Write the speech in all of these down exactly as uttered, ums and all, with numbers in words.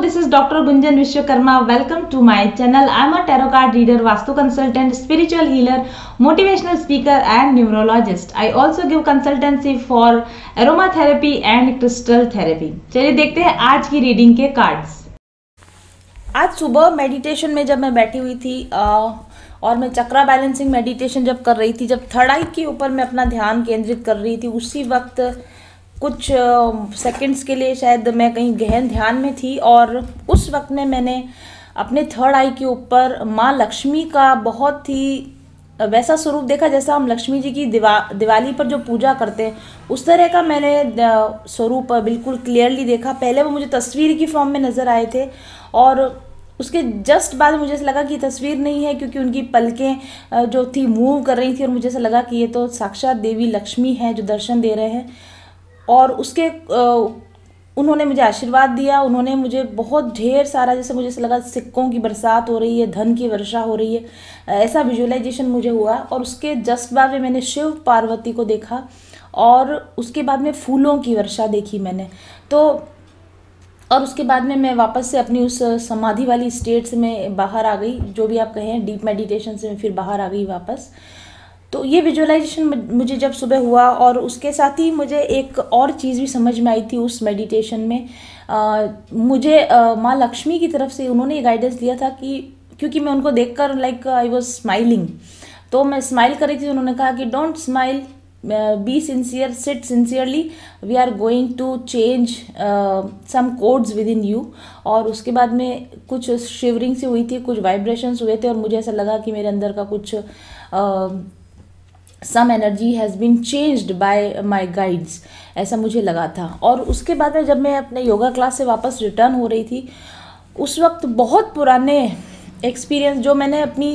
this is Doctor Gunjan Vishwakarma. Welcome to my channel. I am a tarot card reader, Vastu consultant, spiritual healer, motivational speaker and numerologist. I also give consultancy for aromatherapy and crystal therapy. चलिए देखते हैं आज की reading के cards. आज सुबह meditation में जब मैं बैठी हुई थी आ, और मैं चक्रा बैलेंसिंग मेडिटेशन जब कर रही थी, जब थर्ड आई के ऊपर मैं अपना ध्यान केंद्रित कर रही थी, उसी वक्त कुछ सेकंड्स के लिए शायद मैं कहीं गहन ध्यान में थी और उस वक्त में मैंने अपने थर्ड आई के ऊपर माँ लक्ष्मी का बहुत ही वैसा स्वरूप देखा जैसा हम लक्ष्मी जी की दिवा दिवाली पर जो पूजा करते हैं उस तरह का मैंने स्वरूप बिल्कुल क्लियरली देखा। पहले वो मुझे तस्वीर की फॉर्म में नज़र आए थे और उसके जस्ट बाद मुझे ऐसा लगा कि तस्वीर नहीं है, क्योंकि उनकी पलकें जो थी मूव कर रही थी और मुझे ऐसा लगा कि ये तो साक्षात देवी लक्ष्मी हैं जो दर्शन दे रहे हैं। और उसके उन्होंने मुझे आशीर्वाद दिया, उन्होंने मुझे बहुत ढेर सारा, जैसे मुझे ऐसा लगा सिक्कों की बरसात हो रही है, धन की वर्षा हो रही है, ऐसा विजुअलाइजेशन मुझे हुआ। और उसके जस्ट बाद में मैंने शिव पार्वती को देखा और उसके बाद में फूलों की वर्षा देखी मैंने तो। और उसके बाद में मैं वापस से अपनी उस समाधि वाली स्टेट से मैं बाहर आ गई, जो भी आप कहें, डीप मेडिटेशन से मैं फिर बाहर आ गई वापस। तो ये विजुअलाइजेशन मुझे जब सुबह हुआ और उसके साथ ही मुझे एक और चीज़ भी समझ में आई थी उस मेडिटेशन में। आ, मुझे माँ लक्ष्मी की तरफ से उन्होंने गाइडेंस दिया था कि क्योंकि मैं उनको देखकर लाइक आई वाज स्माइलिंग, तो मैं स्माइल कर रही थी। उन्होंने कहा कि don't smile, be sincere, sit sincerely, we are going to change some codes within you. और उसके बाद में कुछ शिवरिंग सी हुई थी, कुछ वाइब्रेशंस हुए थे और मुझे ऐसा लगा कि मेरे अंदर का कुछ uh, some energy has been changed by my guides, ऐसा मुझे लगा था। और उसके बाद में जब मैं अपने योगा क्लास से वापस रिटर्न हो रही थी, उस वक्त बहुत पुराने एक्सपीरियंस जो मैंने अपनी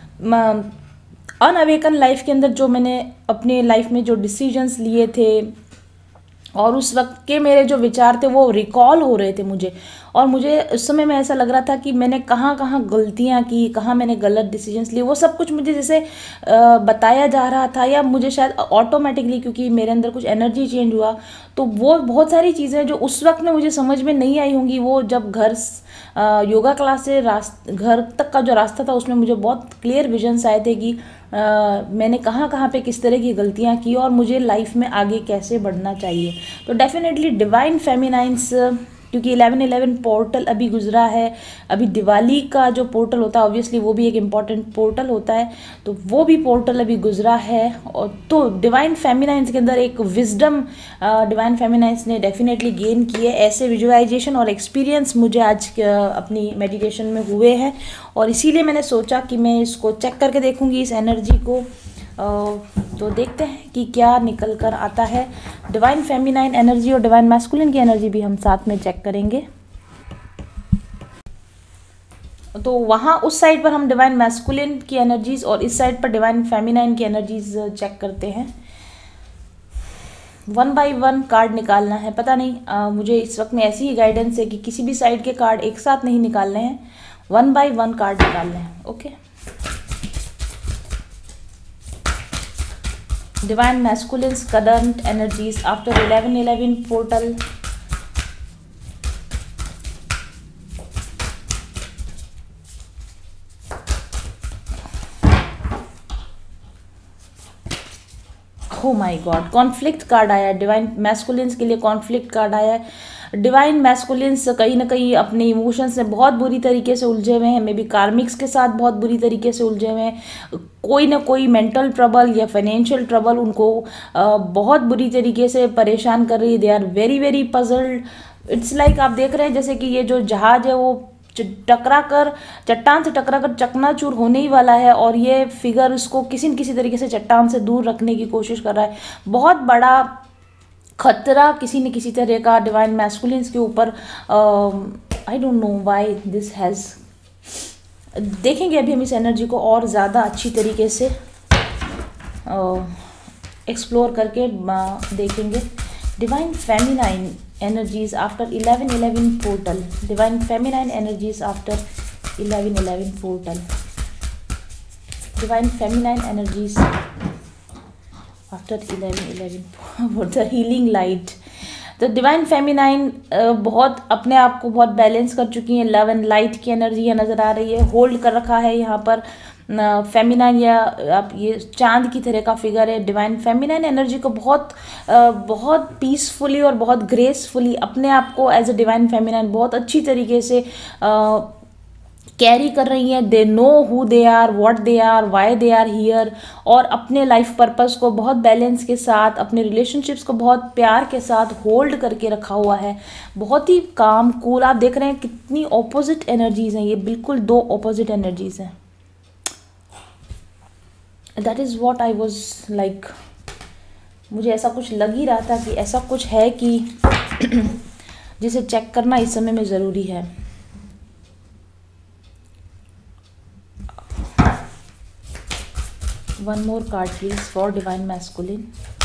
अनअवेकन लाइफ के अंदर, जो मैंने अपने लाइफ में जो डिसीजंस लिए थे और उस वक्त के मेरे जो विचार थे वो रिकॉल हो रहे थे मुझे। और मुझे उस समय में ऐसा लग रहा था कि मैंने कहाँ कहाँ गलतियाँ की, कहाँ मैंने गलत डिसीजंस लिए, वो सब कुछ मुझे जैसे बताया जा रहा था, या मुझे शायद ऑटोमेटिकली, क्योंकि मेरे अंदर कुछ एनर्जी चेंज हुआ, तो वो बहुत सारी चीज़ें जो उस वक्त में मुझे समझ में नहीं आई होंगी, वो जब घर योगा क्लास से रास्ते घर तक का जो रास्ता था उसमें मुझे बहुत क्लियर विजन्स आए थे कि आ, मैंने कहाँ कहाँ पे किस तरह की गलतियाँ की और मुझे लाइफ में आगे कैसे बढ़ना चाहिए। तो डेफिनेटली डिवाइन फेमिनाइंस, क्योंकि इलेवन इलेवन पोर्टल अभी गुजरा है, अभी दिवाली का जो पोर्टल होता है ऑब्वियसली वो भी एक इम्पॉर्टेंट पोर्टल होता है, तो वो भी पोर्टल अभी गुजरा है। और तो डिवाइन फेमिनाइंस के अंदर एक विजडम डिवाइन फेमिनाइंस ने डेफिनेटली गेन की है। ऐसे विजुअलाइजेशन और एक्सपीरियंस मुझे आज अपनी मेडिटेशन में हुए हैं और इसीलिए मैंने सोचा कि मैं इसको चेक करके देखूँगी, इस एनर्जी को। तो देखते हैं कि क्या निकल कर आता है। डिवाइन फेमिनाइन एनर्जी और डिवाइन मैस्कुलिन की एनर्जी भी हम साथ में चेक करेंगे। तो वहाँ उस साइड पर हम डिवाइन मैस्कुलिन की एनर्जीज और इस साइड पर डिवाइन फेमिनाइन की एनर्जीज चेक करते हैं। वन बाय वन कार्ड निकालना है। पता नहीं आ, मुझे इस वक्त में ऐसी ही गाइडेंस है कि किसी भी साइड के कार्ड एक साथ नहीं निकालने हैं, वन बाय वन कार्ड निकालने हैं। Okay, Divine Masculine's current energies after eleven eleven portal. Oh my God, conflict card आया है। डिवाइन मैस्कुलिन्स के लिए कॉन्फ्लिक्ट कार्ड आया है। डिवाइन मैस्कुलिन्स कहीं ना कहीं अपने इमोशंस से बहुत बुरी तरीके से उलझे हुए हैं, मे बी कार्मिक्स के साथ बहुत बुरी तरीके से उलझे हुए हैं। कोई ना कोई मेंटल ट्रबल या फाइनेंशियल ट्रबल उनको बहुत बुरी तरीके से परेशान कर रही है। They are very very puzzled. It's like आप देख रहे हैं जैसे कि ये जो जहाज है वो टकरा कर, चट्टान से टकरा कर चकनाचूर होने ही वाला है और ये फिगर उसको किसी न किसी तरीके से चट्टान से दूर रखने की कोशिश कर रहा है। बहुत बड़ा खतरा किसी न किसी तरह का डिवाइन मैस्कुलिन्स के ऊपर। I don't know why this has. देखेंगे अभी हम इस एनर्जी को और ज़्यादा अच्छी तरीके से एक्सप्लोर uh, करके uh, देखेंगे। Divine feminine energies after eleven eleven portal. Divine feminine energies after eleven eleven portal. Divine feminine energies after eleven eleven for the healing light. The divine feminine बहुत अपने आप को बहुत बैलेंस कर चुकी हैं, लव एंड लाइट की energy यहाँ नज़र आ रही है, होल्ड कर रखा है यहाँ पर फेमिनाइन या आप ये चांद की तरह का फिगर है। डिवाइन फेमिनाइन एनर्जी को बहुत बहुत पीसफुली और बहुत ग्रेसफुली अपने आप को एज अ डिवाइन फेमिनाइन बहुत अच्छी तरीके से कैरी कर रही हैं। They know who they are, what they are, why they are here, और अपने लाइफ पर्पस को बहुत बैलेंस के साथ, अपने रिलेशनशिप्स को बहुत प्यार के साथ होल्ड करके रखा हुआ है, बहुत ही काम कूल। आप देख रहे हैं कितनी ऑपोजिट एनर्जीज हैं, ये बिल्कुल दो ऑपोजिट एनर्जीज हैं। That is what I was like, मुझे ऐसा कुछ लग ही रहा था कि ऐसा कुछ है कि जिसे चेक करना इस समय में ज़रूरी है। One more card please for divine masculine.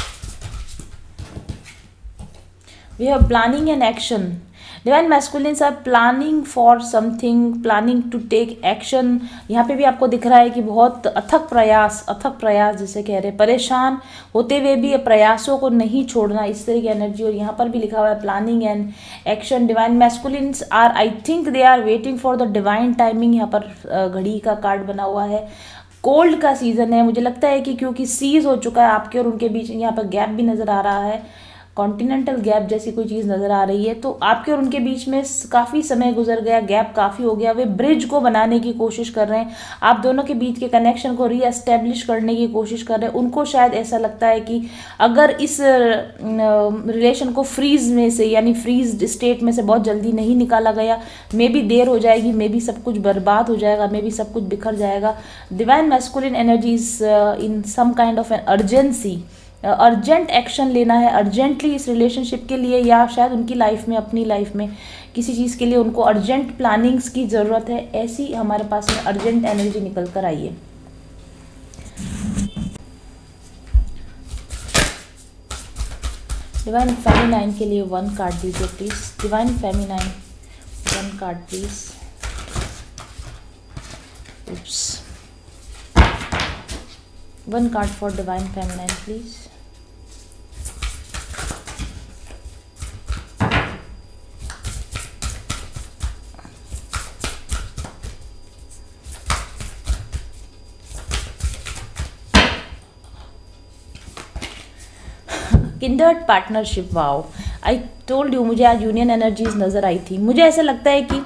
We have planning and action. Divine masculines are planning for something, planning to take action. यहाँ पे भी आपको दिख रहा है कि बहुत अथक प्रयास, अथक प्रयास जिसे कह रहे हैं, परेशान होते हुए भी प्रयासों को नहीं छोड़ना, इस तरह की एनर्जी। और यहाँ पर भी लिखा हुआ है planning and action. Divine masculines are, I think they are waiting for the divine timing. यहाँ पर घड़ी का कार्ड बना हुआ है, कोल्ड का सीज़न है, मुझे लगता है कि क्योंकि सीज हो चुका है आपके और उनके बीच, यहाँ पर गैप भी नज़र आ रहा है, कॉन्टिनेंटल गैप जैसी कोई चीज़ नज़र आ रही है। तो आपके और उनके बीच में काफ़ी समय गुजर गया, गैप काफ़ी हो गया, वे ब्रिज को बनाने की कोशिश कर रहे हैं, आप दोनों के बीच के कनेक्शन को रीएस्टेब्लिश करने की कोशिश कर रहे हैं। उनको शायद ऐसा लगता है कि अगर इस रिलेशन को फ्रीज में से, यानी फ्रीज स्टेट में से बहुत जल्दी नहीं निकाला गया, मे भी देर हो जाएगी, मे भी सब कुछ बर्बाद हो जाएगा, मे भी सब कुछ बिखर जाएगा। Divine masculine energies in some kind of an urgency, urgent action लेना है अर्जेंटली इस रिलेशनशिप के लिए, या शायद उनकी लाइफ में, अपनी लाइफ में किसी चीज़ के लिए उनको अर्जेंट प्लानिंग्स की ज़रूरत है। ऐसी हमारे पास में अर्जेंट एनर्जी निकल कर आई है। डिवाइन फेमिनाइन के लिए वन कार्ड दीजिए please. Divine feminine one card please. Oops, one card for divine feminine please. Kindred partnership, wow, I told you, मुझे आज यूनियन एनर्जीज नज़र आई थी। मुझे ऐसा लगता है कि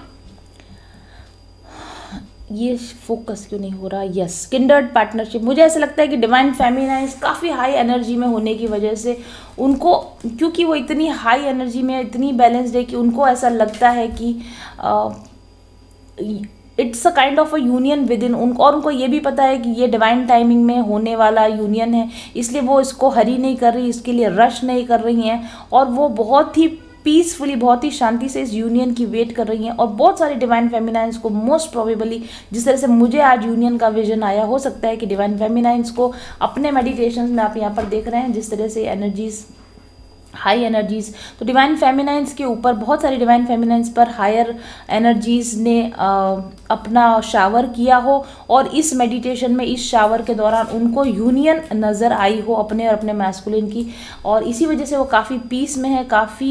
ये फोकस क्यों नहीं हो रहा, यस, किंडर्ड पार्टनरशिप। मुझे ऐसा लगता है कि डिवाइन फेमिनाइन काफ़ी हाई एनर्जी में होने की वजह से उनको, क्योंकि वो इतनी हाई एनर्जी में, इतनी बैलेंस्ड है कि उनको ऐसा लगता है कि ah, it's a kind of a union within उनको, और उनको ये भी पता है कि ये डिवाइन टाइमिंग में होने वाला यूनियन है, इसलिए वो इसको हरी नहीं कर रही, इसके लिए रश नहीं कर रही हैं, और वो बहुत ही पीसफुली, बहुत ही शांति से इस यूनियन की वेट कर रही हैं। और बहुत सारे डिवाइन फेमिनाइंस को मोस्ट प्रोबेबली, जिस तरह से मुझे आज यूनियन का विजन आया, हो सकता है कि डिवाइन फेमिनाइंस को अपने मेडिटेशंस में आप यहाँ पर देख रहे हैं जिस तरह से एनर्जीज, हाई एनर्जीज, तो डिवाइन फेमिनाइंस के ऊपर, बहुत सारे डिवाइन फेमिनाइंस पर हायर एनर्जीज ने आ, अपना शावर किया हो, और इस मेडिटेशन में, इस शावर के दौरान उनको यूनियन नज़र आई हो अपने और अपने मैस्कुलिन की, और इसी वजह से वो काफ़ी पीस में है, काफ़ी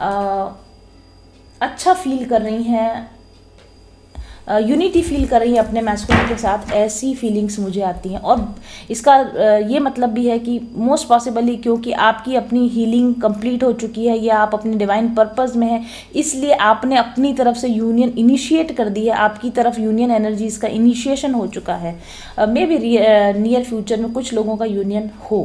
अच्छा फील कर रही हैं, यूनिटी uh, फील कर रही है अपने मैस्कुलिन के साथ। ऐसी फीलिंग्स मुझे आती हैं, और इसका uh, ये मतलब भी है कि मोस्ट पॉसिबली क्योंकि आपकी अपनी हीलिंग कंप्लीट हो चुकी है, या आप अपने डिवाइन पर्पस में हैं, इसलिए आपने अपनी तरफ से यूनियन इनिशिएट कर दी है, आपकी तरफ यूनियन एनर्जीज का इनिशिएशन हो चुका है। मे बी नियर फ्यूचर में कुछ लोगों का यूनियन हो।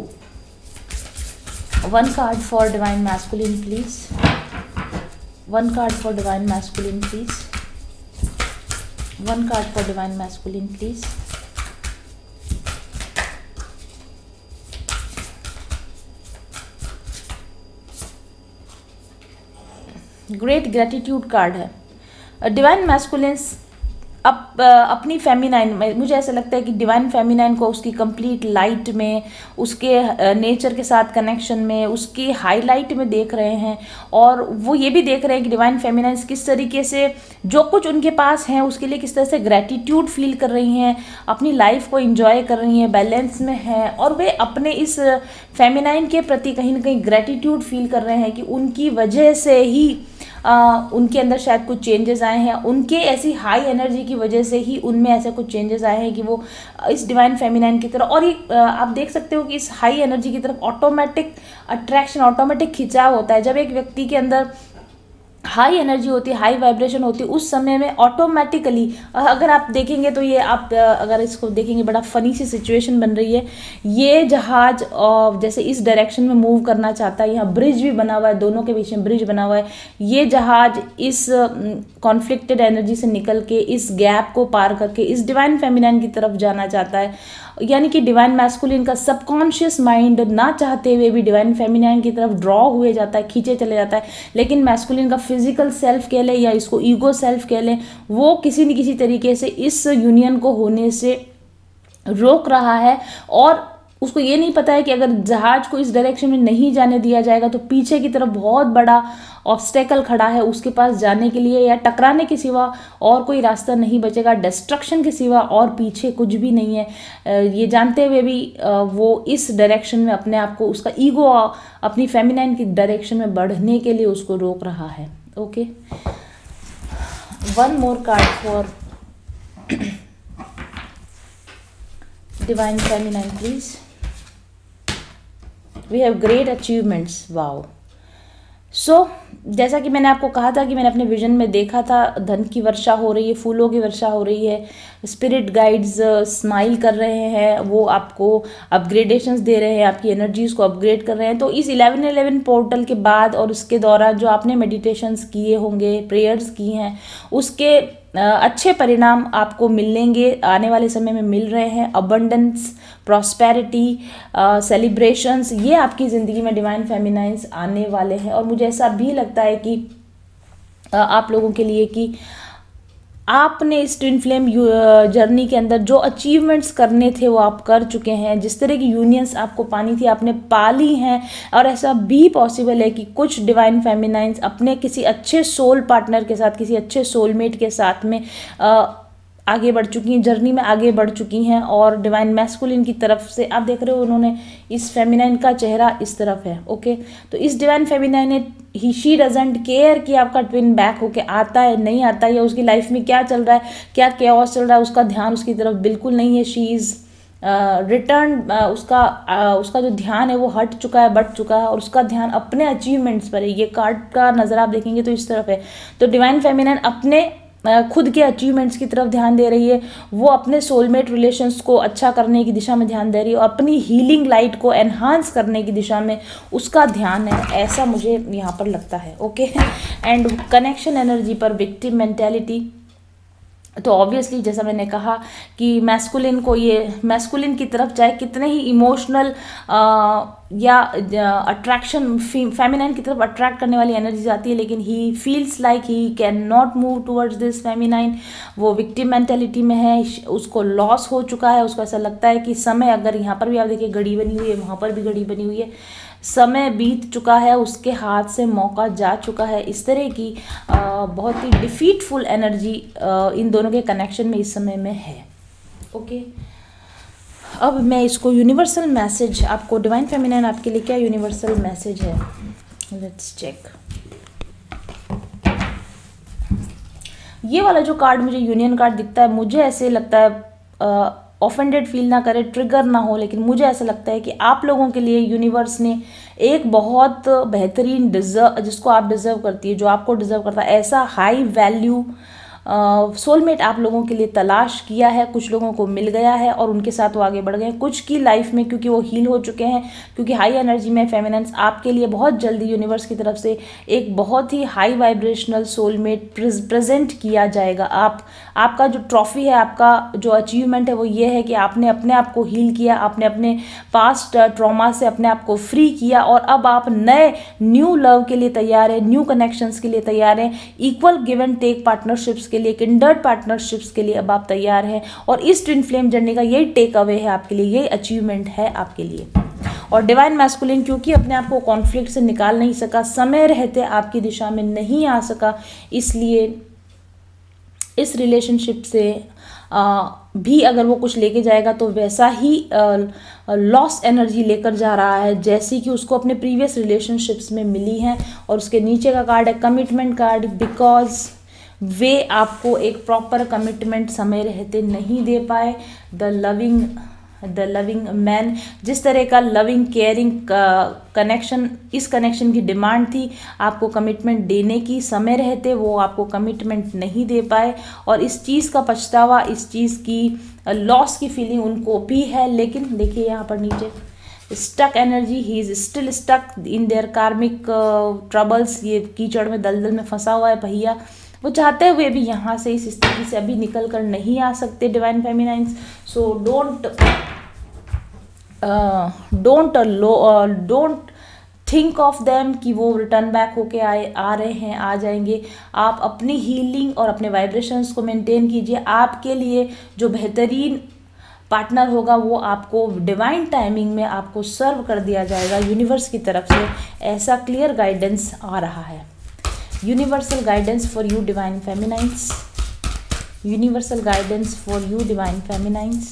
One card for divine masculine please. One card for divine masculine please. One card for divine masculine please. Great gratitude card है। डिवाइन मैस्कुलिन्स अप, अपनी फेमिनाइन में, मुझे ऐसा लगता है कि डिवाइन फेमिनाइन को उसकी कंप्लीट लाइट में, उसके नेचर के साथ कनेक्शन में, उसकी हाईलाइट में देख रहे हैं। और वो ये भी देख रहे हैं कि डिवाइन फेमिनाइन किस तरीके से जो कुछ उनके पास है उसके लिए किस तरह से ग्रैटिट्यूड फील कर रही हैं, अपनी लाइफ को एंजॉय कर रही हैं, बैलेंस में हैं, और वे अपने इस फेमिनाइन के प्रति कहीं ना कहीं ग्रैटिट्यूड फील कर रहे हैं कि उनकी वजह से ही आ, उनके अंदर शायद कुछ चेंजेस आए हैं, उनके ऐसी हाई एनर्जी की वजह से ही उनमें ऐसे कुछ चेंजेस आए हैं कि वो इस डिवाइन फेमिनाइन की तरफ, और ये आप देख सकते हो कि इस हाई एनर्जी की तरफ ऑटोमेटिक अट्रैक्शन, ऑटोमेटिक खिंचाव होता है। जब एक व्यक्ति के अंदर हाई एनर्जी होती है, हाई वाइब्रेशन होती है, उस समय में ऑटोमेटिकली, अगर आप देखेंगे तो ये आप अगर इसको देखेंगे बड़ा फनी सी सिचुएशन बन रही है। ये जहाज जैसे इस डायरेक्शन में मूव करना चाहता है, यहाँ ब्रिज भी बना हुआ है, दोनों के बीच में ब्रिज बना हुआ है। ये जहाज इस कॉन्फ्लिक्टेड एनर्जी से निकल के इस गैप को पार करके इस डिवाइन फेमिनाइन की तरफ जाना चाहता है। यानी कि डिवाइन मैस्कुलिन का सबकॉन्शियस माइंड ना चाहते हुए भी डिवाइन फेमिनाइन की तरफ ड्रॉ हुए जाता है, खींचे चले जाता है। लेकिन मैस्कुलिन का फिजिकल सेल्फ कह लें या इसको ईगो सेल्फ कह लें, वो किसी न किसी तरीके से इस यूनियन को होने से रोक रहा है। और उसको ये नहीं पता है कि अगर जहाज को इस डायरेक्शन में नहीं जाने दिया जाएगा तो पीछे की तरफ बहुत बड़ा ऑब्स्टेकल खड़ा है उसके पास जाने के लिए, या टकराने के सिवा और कोई रास्ता नहीं बचेगा, डिस्ट्रक्शन के सिवा और पीछे कुछ भी नहीं है। ये जानते हुए भी वो इस डायरेक्शन में अपने आप को, उसका ईगो अपनी फेमिनाइन की डायरेक्शन में बढ़ने के लिए उसको रोक रहा है। Okay, one more card for divine feminine please. We have great achievements, wow. So जैसा कि मैंने आपको कहा था कि मैंने अपने विजन में देखा था, धन की वर्षा हो रही है, फूलों की वर्षा हो रही है, स्पिरिट गाइड्स स्माइल कर रहे हैं, वो आपको अपग्रेडेशंस दे रहे हैं, आपकी एनर्जीज को अपग्रेड कर रहे हैं। तो इस इलेवन इलेवन पोर्टल के बाद और उसके दौरान जो आपने मेडिटेशंस किए होंगे, प्रेयर्स की हैं, उसके अच्छे परिणाम आपको मिलेंगे, आने वाले समय में मिल रहे हैं। अबंडेंस, प्रॉस्पेरिटी, सेलिब्रेशंस, ये आपकी ज़िंदगी में डिवाइन फेमिनाइन्स आने वाले हैं। और मुझे ऐसा भी लगता है कि uh, आप लोगों के लिए कि आपने इस ट्विन फ्लेम जर्नी के अंदर जो अचीवमेंट्स करने थे वो आप कर चुके हैं। जिस तरह की यूनियंस आपको पानी थी आपने पाली हैं। और ऐसा भी पॉसिबल है कि कुछ डिवाइन फेमिनाइन्स अपने किसी अच्छे सोल पार्टनर के साथ, किसी अच्छे सोलमेट के साथ में आ, आगे बढ़ चुकी हैं, जर्नी में आगे बढ़ चुकी हैं। और डिवाइन मैस्कुलिन की तरफ से आप देख रहे हो उन्होंने इस फेमिनाइन का चेहरा इस तरफ है। ओके, तो इस डिवाइन फेमिनाइन ने ही शी डजंट केयर कि आपका ट्विन बैक होके आता है नहीं आता है, या उसकी लाइफ में क्या चल रहा है, क्या केओस चल रहा है, उसका ध्यान उसकी तरफ बिल्कुल नहीं है। शी इज़ रिटर्न, उसका uh, उसका जो ध्यान है वो हट चुका है, बढ़ चुका है, और उसका ध्यान अपने अचीवमेंट्स पर है। ये कार्ड का नज़र आप देखेंगे तो इस तरफ है। तो डिवाइन फेमिनाइन अपने खुद के अचीवमेंट्स की तरफ ध्यान दे रही है, वो अपने सोलमेट रिलेशंस को अच्छा करने की दिशा में ध्यान दे रही है, और अपनी हीलिंग लाइट को एनहांस करने की दिशा में उसका ध्यान है, ऐसा मुझे यहाँ पर लगता है। ओके, एंड कनेक्शन एनर्जी पर विक्टिम मेंटेलिटी, तो ऑब्वियसली जैसा मैंने कहा कि मैस्कुलिन को, ये मैस्कुलिन की तरफ चाहे कितने ही इमोशनल या अट्रैक्शन फेमिनाइन की तरफ अट्रैक्ट करने वाली एनर्जीज आती है, लेकिन he feels like he can not move towards this feminine. वो विक्टिम मेंटेलिटी में है, उसको लॉस हो चुका है, उसको ऐसा लगता है कि समय, अगर यहाँ पर भी आप देखिए घड़ी बनी हुई है, वहाँ पर भी घड़ी बनी हुई है, समय बीत चुका है, उसके हाथ से मौका जा चुका है। इस तरह की आ, बहुत ही डिफीटफुल एनर्जी इन दोनों के कनेक्शन में इस समय में है। ओके, अब मैं इसको यूनिवर्सल मैसेज, आपको डिवाइन फेमिनाइन आपके लिए क्या यूनिवर्सल मैसेज है, लेट्स चेक। ये वाला जो कार्ड मुझे यूनियन कार्ड दिखता है, मुझे ऐसे लगता है, ऑफेंडेड फील ना करे, ट्रिगर ना हो, लेकिन मुझे ऐसा लगता है कि आप लोगों के लिए यूनिवर्स ने एक बहुत बेहतरीन डिजर्व, जिसको आप डिज़र्व करती है, जो आपको डिज़र्व करता है, ऐसा हाई वैल्यू सोलमेट आप लोगों के लिए तलाश किया है। कुछ लोगों को मिल गया है और उनके साथ वो आगे बढ़ गए हैं। कुछ की लाइफ में क्योंकि वो हील हो चुके हैं, क्योंकि हाई एनर्जी में फेमिनाइन्स आपके लिए बहुत जल्दी यूनिवर्स की तरफ से एक बहुत ही हाई वाइब्रेशनल सोलमेट प्रेजेंट किया जाएगा। आप आपका जो ट्रॉफी है, आपका जो अचीवमेंट है वो ये है कि आपने अपने आप को हील किया, आपने अपने पास्ट ट्रॉमा से अपने आप को फ्री किया, और अब आप नए न्यू लव के लिए तैयार है, न्यू कनेक्शंस के लिए तैयार हैं, equal give and take partnerships के लिए, किंडर्ड पार्टनरशिप्स के लिए अब आप तैयार हैं। और इस ट्विन फ्लेम जर्नी का यही टेक अवे है आपके लिए, यही अचीवमेंट है आपके लिए। और डिवाइन मैस्कुलिन क्योंकि अपने आप को कॉन्फ्लिक्ट से निकाल नहीं सका, समय रहते आपकी दिशा में नहीं आ सका, इसलिए इस रिलेशनशिप से आ, भी अगर वो कुछ लेके जाएगा तो वैसा ही लॉस एनर्जी लेकर जा रहा है जैसी कि उसको अपने प्रीवियस रिलेशनशिप्स में मिली है। और उसके नीचे का कार्ड है कमिटमेंट कार्ड, बिकॉज वे आपको एक प्रॉपर कमिटमेंट समय रहते नहीं दे पाए। The loving the loving man, जिस तरह का लविंग केयरिंग कनेक्शन, इस कनेक्शन की डिमांड थी आपको कमिटमेंट देने की, समय रहते वो आपको कमिटमेंट नहीं दे पाए। और इस चीज़ का पछतावा, इस चीज़ की लॉस की फीलिंग उनको भी है। लेकिन देखिए यहाँ पर नीचे stuck energy, he is still stuck in their karmic troubles, ये कीचड़ में दलदल में फंसा हुआ है भैया। वो चाहते हुए भी यहाँ से इस स्थिति से अभी निकल कर नहीं आ सकते divine feminines. So don't don't low don't think of them कि वो रिटर्न बैक होके आए आ रहे हैं, आ जाएंगे। आप अपनी हीलिंग और अपने वाइब्रेशंस को मेंटेन कीजिए। आपके लिए जो बेहतरीन पार्टनर होगा वो आपको डिवाइन टाइमिंग में आपको सर्व कर दिया जाएगा यूनिवर्स की तरफ से, ऐसा क्लियर गाइडेंस आ रहा है। Universal guidance for you divine feminines, universal guidance for you divine feminines.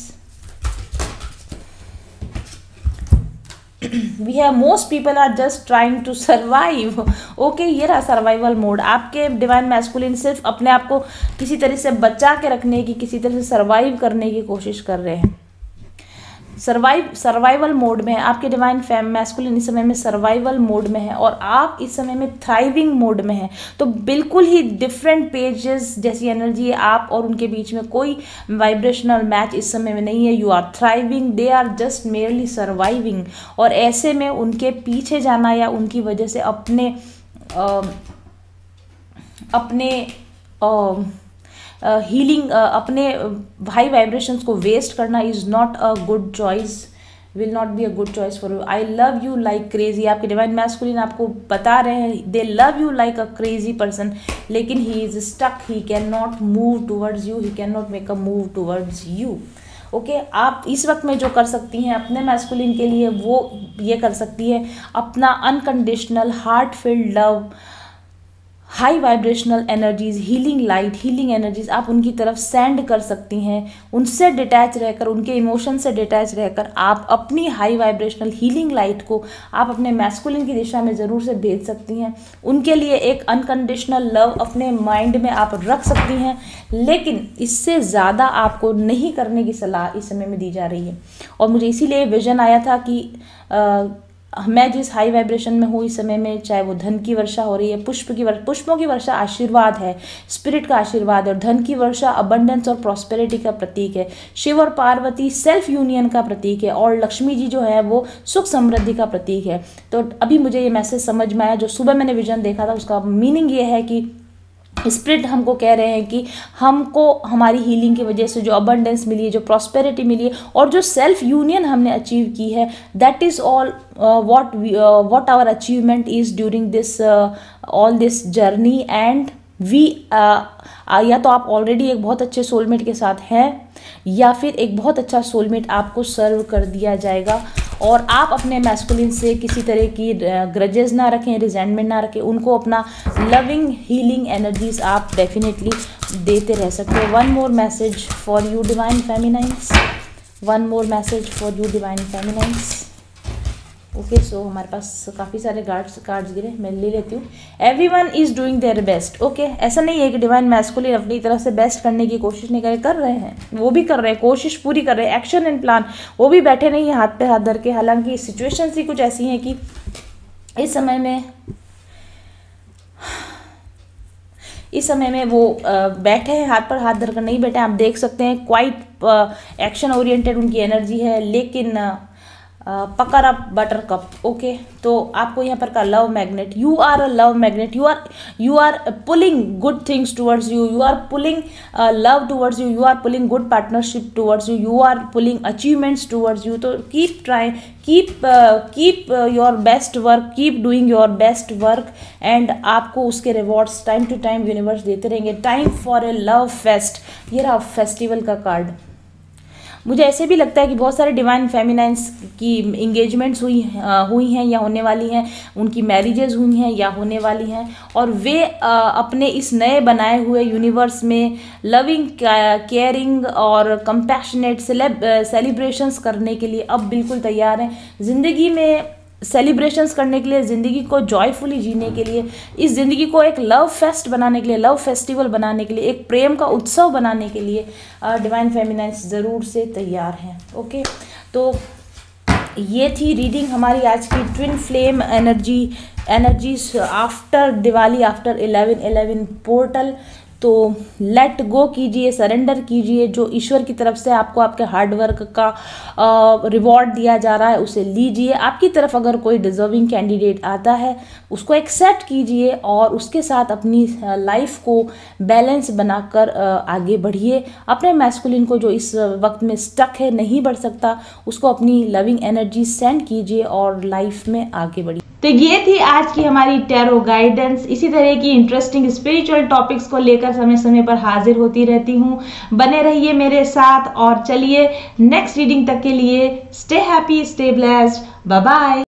We have most people are just trying to survive. Okay, ये रहा सर्वाइवल मोड। आपके डिवाइन मैस्कुलिन सिर्फ अपने आप को किसी तरह से बचा के रखने की, किसी तरह से सर्वाइव करने की कोशिश कर रहे हैं। सर्वाइव सर्वाइवल मोड में है आपके डिवाइन फैम मैस्कुलिन, इस समय में सर्वाइवल मोड में है और आप इस समय में थ्राइविंग मोड में है। तो बिल्कुल ही डिफरेंट पेजेस जैसी एनर्जी है, आप और उनके बीच में कोई वाइब्रेशनल मैच इस समय में नहीं है। You are thriving, they are just merely surviving. और ऐसे में उनके पीछे जाना या उनकी वजह से अपने आ, अपने आ, हीलिंग uh, uh, अपने हाई वाइब्रेशंस को वेस्ट करना is not a good choice, will not be a good choice for you. I love you like crazy, आपके डिवाइन मैस्कुलिन आपको बता रहे हैं they love you like a crazy person, लेकिन he is stuck, he can not move towards you, he can not make a move towards you. Okay, आप इस वक्त में जो कर सकती हैं अपने मैस्कुलिन के लिए वो ये कर सकती है, अपना unconditional heart filled love, high vibrational energies, healing light, healing energies आप उनकी तरफ सेंड कर सकती हैं। उनसे डिटैच रहकर, उनके इमोशन से डिटैच रहकर आप अपनी हाई वाइब्रेशनल हीलिंग लाइट को आप अपने मैस्कुलिन की दिशा में ज़रूर से भेज सकती हैं। उनके लिए एक अनकंडीशनल लव अपने माइंड में आप रख सकती हैं, लेकिन इससे ज़्यादा आपको नहीं करने की सलाह इस समय में दी जा रही है। और मुझे इसीलिए विजन आया था कि आ, मैं जिस हाई वाइब्रेशन में हूँ इस समय में, चाहे वो धन की वर्षा हो रही है, पुष्प की वर्षा, पुष्पों की वर्षा आशीर्वाद है, स्पिरिट का आशीर्वाद है, और धन की वर्षा अबंडेंस और प्रॉस्पेरिटी का प्रतीक है। शिव और पार्वती सेल्फ यूनियन का प्रतीक है, और लक्ष्मी जी जो है वो सुख समृद्धि का प्रतीक है। तो अभी मुझे ये मैसेज समझ में आया, जो सुबह मैंने विजन देखा था उसका मीनिंग ये है कि स्पिरिट हमको कह रहे हैं कि हमको हमारी हीलिंग की वजह से जो अबंडेंस मिली है, जो प्रॉस्पेरिटी मिली है, और जो सेल्फ यूनियन हमने अचीव की है, that is all what what our achievement is during this all this journey. And we या तो आप ऑलरेडी एक बहुत अच्छे सोलमेट के साथ हैं, या फिर एक बहुत अच्छा सोलमेट आपको सर्व कर दिया जाएगा। और आप अपने मैस्कुलिन से किसी तरह की ग्रजेस ना रखें, रिजेंटमेंट ना रखें, उनको अपना लविंग हीलिंग एनर्जीज आप डेफिनेटली देते रह सकते हैं। One more message for you divine feminines, one more message for you divine feminines. Okay, so हमारे पास काफ़ी सारे कार्ड्स कार्ड्स गिरे, मैं ले लेती हूँ। Everyone is doing their best. Okay, ऐसा नहीं है कि डिवाइन मैस्कुलिन अपनी तरफ से बेस्ट करने की कोशिश नहीं करे, कर रहे हैं, वो भी कर रहे हैं, कोशिश पूरी कर रहे हैं, एक्शन एंड प्लान, वो भी बैठे नहीं हैं हाथ पे हाथ धर के। हालांकि सिचुएशंस ही कुछ ऐसी हैं कि इस समय में इस समय में वो बैठे हैं हाथ पर हाथ धर कर, नहीं बैठे, आप देख सकते हैं। क्वाइट एक्शन ओरिएंटेड उनकी एनर्जी है, लेकिन pucker up buttercup. Okay, तो आपको यहाँ पर का love magnet, you are a love magnet, you are you are pulling good things towards you, you are pulling love towards you, you are pulling good partnership towards you, you are pulling achievements towards you. तो keep try, keep keep your best work, keep doing your best work and आपको उसके rewards time to time universe देते रहेंगे। Time for a love fest, ये रहा festival का card. मुझे ऐसे भी लगता है कि बहुत सारे डिवाइन फेमिनाइंस की इंगेजमेंट्स हुई हुई हैं या होने वाली हैं, उनकी मैरिजेज हुई हैं या होने वाली हैं, और वे आ, अपने इस नए बनाए हुए यूनिवर्स में लविंग, केयरिंग और कंपैशनेट सेलिब्रेशंस करने के लिए अब बिल्कुल तैयार हैं। ज़िंदगी में सेलिब्रेशंस करने के लिए, ज़िंदगी को जॉयफुली जीने के लिए, इस ज़िंदगी को एक लव फेस्ट बनाने के लिए, लव फेस्टिवल बनाने के लिए, एक प्रेम का उत्सव बनाने के लिए डिवाइन फेमिनाइंस ज़रूर से तैयार हैं। ओके, तो ये थी रीडिंग हमारी आज की twin flame energy energies after Diwali, after eleven eleven portal. तो लेट गो कीजिए, सरेंडर कीजिए, जो ईश्वर की तरफ से आपको आपके हार्डवर्क का रिवॉर्ड दिया जा रहा है उसे लीजिए। आपकी तरफ अगर कोई डिजर्विंग कैंडिडेट आता है उसको एक्सेप्ट कीजिए और उसके साथ अपनी लाइफ को बैलेंस बनाकर आगे बढ़िए। अपने मैस्कुलिन को जो इस वक्त में स्टक है, नहीं बढ़ सकता, उसको अपनी लविंग एनर्जी सेंड कीजिए और लाइफ में आगे बढ़िए। तो ये थी आज की हमारी टैरो गाइडेंस। इसी तरह की इंटरेस्टिंग स्पिरिचुअल टॉपिक्स को लेकर समय समय पर हाजिर होती रहती हूँ। बने रहिए मेरे साथ और चलिए नेक्स्ट रीडिंग तक के लिए stay happy, stay blessed, bye bye.